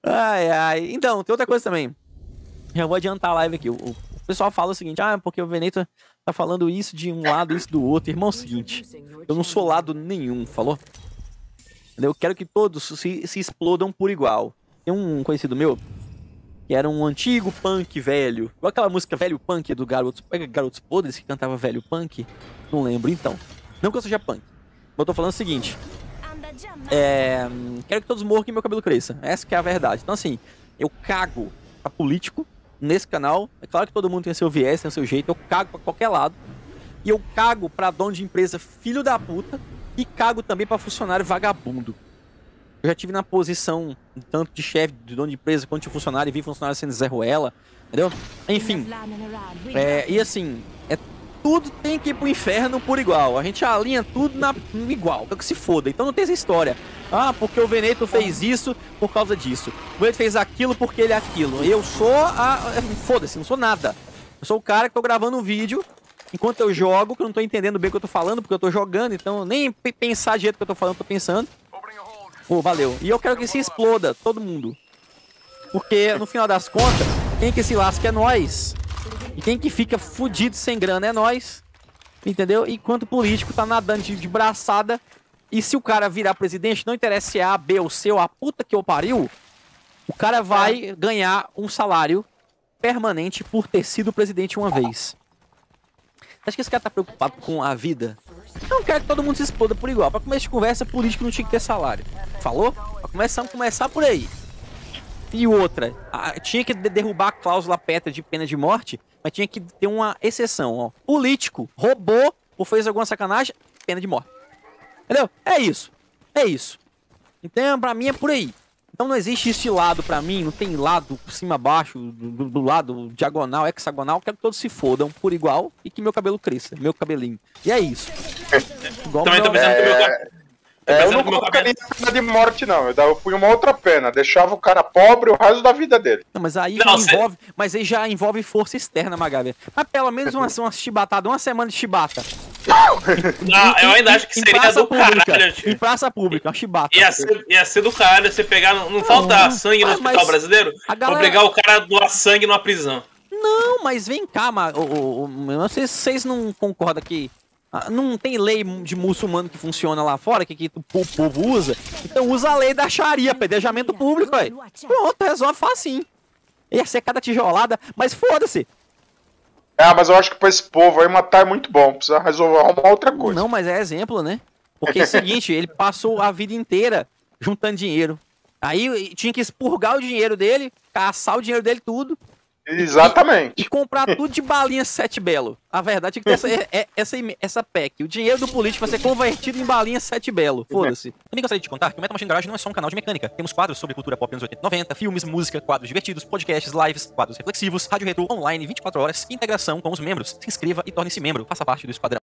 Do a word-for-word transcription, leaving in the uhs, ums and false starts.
Ai, ai. Então, tem outra coisa também. Já vou adiantar a live aqui. O, o pessoal fala o seguinte, ah, porque o Veneto tá falando isso de um lado, isso do outro. Irmão, é o seguinte, eu não sou lado nenhum, falou? Eu quero que todos se, se explodam por igual. Tem um conhecido meu, que era um antigo punk velho. Igual aquela música Velho Punk do Garotos, Garotos Podres, que cantava Velho Punk. Não lembro, então. Não que eu seja punk. Mas eu tô falando o seguinte. É, quero que todos morram e meu cabelo cresça. Essa que é a verdade. Então assim, eu cago pra político nesse canal. É claro que todo mundo tem seu viés, tem seu jeito. Eu cago pra qualquer lado. E eu cago pra dono de empresa filho da puta. E cago também pra funcionário vagabundo. Eu já tive na posição tanto de chefe, de dono de empresa, quanto de funcionário. E vi funcionário sendo Zé Ruela. Entendeu? Enfim. É, e assim, é tudo tem que ir pro inferno por igual. A gente alinha tudo na, no igual. Então que se foda. Então não tem essa história. Ah, porque o Veneto fez isso por causa disso. O Veneto fez aquilo porque ele é aquilo. Eu sou a... Foda-se, não sou nada. Eu sou o cara que tô gravando um vídeo enquanto eu jogo, que eu não tô entendendo bem o que eu tô falando, porque eu tô jogando. Então nem pensar direito o que eu tô falando, eu tô pensando. Pô, valeu. E eu quero que se exploda, todo mundo. Porque no final das contas, quem que se lasca é nós. E quem que fica fudido sem grana é nós, entendeu? Enquanto o político tá nadando de, de braçada. E se o cara virar presidente, não interessa se é A, B ou C ou a puta que eu pariu, o cara vai ganhar um salário permanente por ter sido presidente uma vez. Acho que esse cara tá preocupado com a vida. Não quero que todo mundo se exploda por igual. Pra começar de conversa, político não tinha que ter salário. Falou? Pra começar, vamos começar por aí. E outra, a, tinha que derrubar a cláusula pétrea de pena de morte, mas tinha que ter uma exceção, ó. Político roubou ou fez alguma sacanagem, pena de morte. Entendeu? É isso. É isso. Então, pra mim, é por aí. Então não existe este lado pra mim, não tem lado cima, baixo, do, do lado diagonal, hexagonal. Quero que todos se fodam por igual e que meu cabelo cresça, meu cabelinho. E é isso. Igual Também tô pensando é... que meu cabelo... É, eu não colocaria pena de morte, não. Eu fui uma outra pena. Deixava o cara pobre o resto da vida dele. Não, mas aí não, já envolve. Você... Mas aí já envolve força externa, Magabe. Mas pelo menos uma, uma chibatada, uma semana de chibata. Não, eu ainda acho que seria do pública, caralho, tio. Em praça pública, uma chibata. Ia ser, ia ser do caralho você pegar. Não, não falta não, sangue no hospital brasileiro? Galera... Obrigar o cara a doar sangue numa prisão. Não, mas vem cá, mas, oh, oh, oh, não sei se vocês não concordam que. Não tem lei de muçulmano que funciona lá fora, que, que o povo usa. Então usa a lei da Sharia, pedejamento público, aí. Pronto, resolve facinho. Ia ser cada tijolada, mas foda-se. É, mas eu acho que pra esse povo aí matar é muito bom. Precisa resolver arrumar outra coisa. Não, mas é exemplo, né? Porque é o seguinte, ele passou a vida inteira juntando dinheiro. Aí tinha que expurgar o dinheiro dele, caçar o dinheiro dele tudo. Exatamente. E, e comprar tudo de balinha sete belo. A verdade é que tem essa, é, é, essa, essa P E C. O dinheiro do político vai ser convertido em balinha sete belo. Foda-se. Também gostaria de te contar que o Metal Machine Garage não é só um canal de mecânica. Temos quadros sobre cultura pop anos oitenta e noventa, filmes, música, quadros divertidos, podcasts, lives, quadros reflexivos, rádio retrô online vinte e quatro horas e integração com os membros. Se inscreva e torne-se membro. Faça parte do esquadrão.